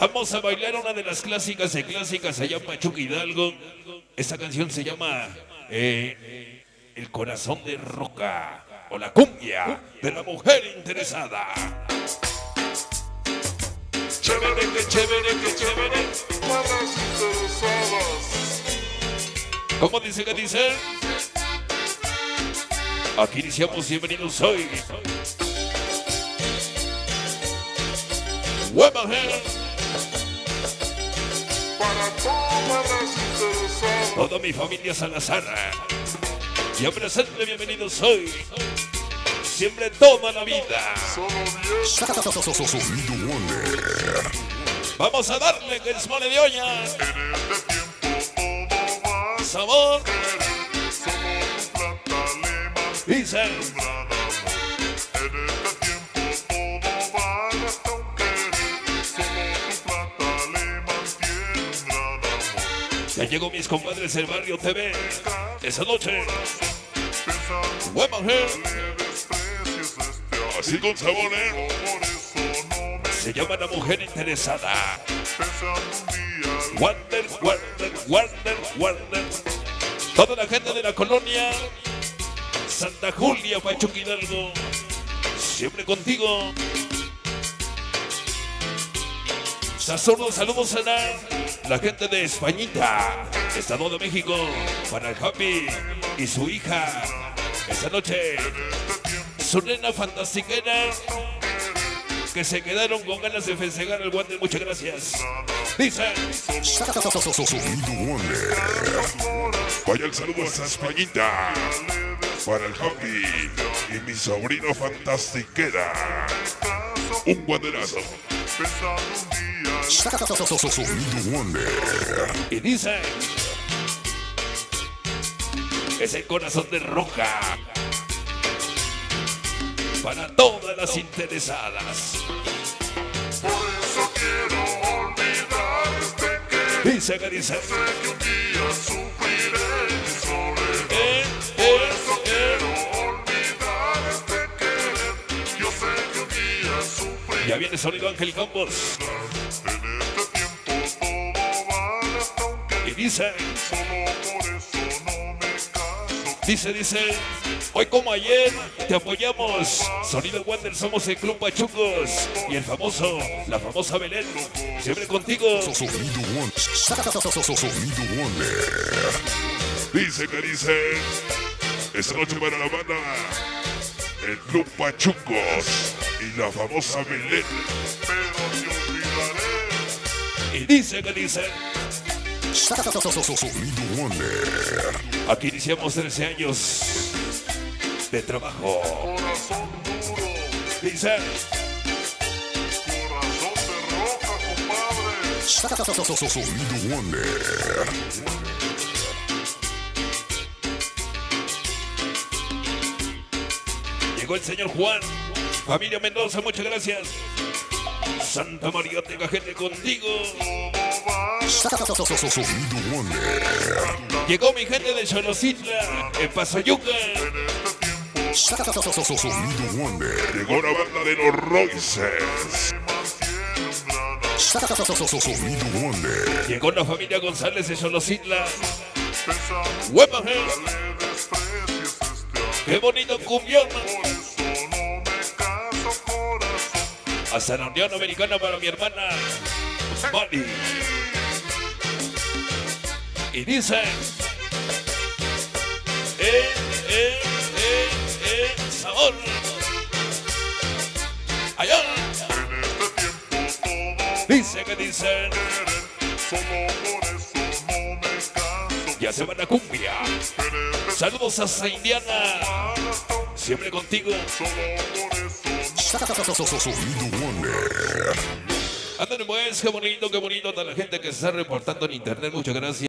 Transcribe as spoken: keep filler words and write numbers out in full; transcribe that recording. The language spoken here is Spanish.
Vamos a bailar una de las clásicas de clásicas, se llama Chuck Hidalgo. Esta canción se llama eh, El corazón de roca o la cumbia de la mujer interesada. Chévere, que chévere, que chévere. Malas interesadas. ¿Cómo dice que dice? Aquí iniciamos, bienvenidos hoy. Webmaher. Para todas las interesadas. Toda mi familia Salazar. Y presente, bienvenidos hoy. Siempre toda la vida. Solo diez. Vamos a darle que es mole de olla. En este tiempo todo va. Sabor. Solo tu plata le mantiene Dice. un gran amor. En este tiempo todo vale hasta un querer. Solo tu plata le mantiene un gran amor. Ya llegó mis compadres del Barrio T V. Esa noche. Pensando Webmaher. le desprecies este amor. Así con sabor, ¿eh? Por eso no me Se llama La Mujer Interesada. pensando un día. Wander, Wander, Wander, Wander. Toda la gente de la colonia Santa Julia, Pachuca Hidalgo. Siempre contigo. Saludos, saludos a la, la gente de Españita, Estado de México, para el Happy y su hija. Esta noche, su nena fantastiquera, que se quedaron con ganas de festejar el Wander. Muchas gracias. Dice. Vaya el saludo a esa Españita, para el Happy y mi sobrino fantastiquera. Un guanderazo. Pensando un día. Y dice. Es el corazón de roca. Para todas las interesadas. Por eso quiero olvidar este que Dice que dice. sé que un día sufriré mi soledad. Eh, Por eh, eso eh. quiero olvidar este querer. Yo sé que un día sufriré. Ya viene sonido Ángel Campos. En este tiempo todo vale hasta un querer. Y dice. Solo por eso no me caso. Dice, dice. Hoy como ayer te apoyamos. Sonido Wander, somos el Club Pachucos. Y el famoso, la famosa Belén. Siempre contigo. Dice que dice. Esta noche para la banda. El Club Pachucos. Y la famosa Belén. Pero te olvidaré. Y dice que dice. Aquí iniciamos trece años de trabajo. Corazón duro. Dice. Corazón de roca, compadre. Llegó el señor Juan. Familia Mendoza, muchas gracias. Santa María, tenga gente contigo. Llegó mi gente de Xolocitla, en Pasayuca. Llegó la banda de los Royces. Llegó la familia González de Xolocitla. Webmaher. Qué bonito cumbión. Hasta la Unión Americana para mi hermana Mali. Y dice. Eh, eh, eh, eh, sabor. Allá. Dice que dicen. Ya se van a cumbia. Saludos a Indiana. Siempre contigo. Ándale pues, qué bonito, qué bonito a toda la gente que se está reportando en internet. Muchas gracias.